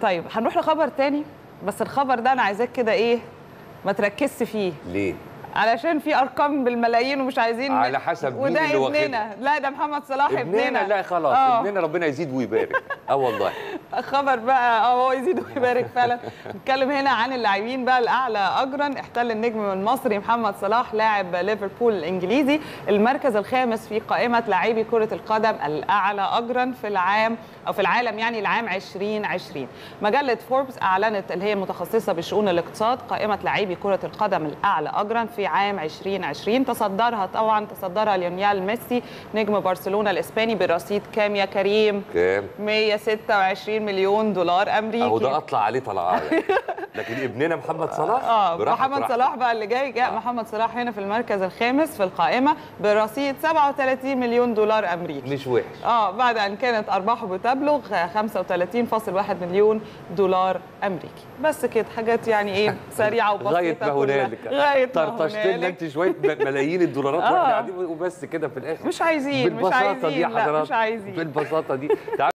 طيب هنروح لخبر تاني، بس الخبر ده انا عايزاك كده ايه ما تركزش فيه. ليه؟ علشان في ارقام بالملايين ومش عايزين على حسب مين اللي واخدها. وده ابننا، لا ده محمد صلاح ابننا. لا خلاص ابننا ربنا يزيد ويبارك. والله خبر بقى هو يزيد ويبارك فعلا. نتكلم هنا عن اللاعبين بقى الاعلى اجرا. احتل النجم المصري محمد صلاح لاعب ليفربول الانجليزي المركز الخامس في قائمه لاعبي كره القدم الاعلى اجرا في العام او في العالم، يعني العام 2020. مجله فوربس اعلنت اللي هي متخصصه بشؤون الاقتصاد قائمه لاعبي كره القدم الاعلى اجرا في عام 2020. تصدرها ليونيل ميسي نجم برشلونه الاسباني برصيد كام يا كريم؟ كام؟ 126 مليون دولار امريكي. اهو ده اطلع عليه طلعه. لكن ابننا محمد صلاح محمد صلاح بقى اللي جاء محمد صلاح هنا في المركز الخامس في القائمه برصيد 37 مليون دولار امريكي. مش وحش. بعد ان كانت ارباحه بتبلغ 35.1 مليون دولار امريكي. بس كده حاجات يعني ايه سريعه وبسيطه. غايه ما هنالك. غاية طرطشت لنا انت شويه ملايين الدولارات واحنا قاعدين وبس كده في الاخر. مش عايزين بالبساطه دي لا حضرتك. مش عايزين بالبساطه دي.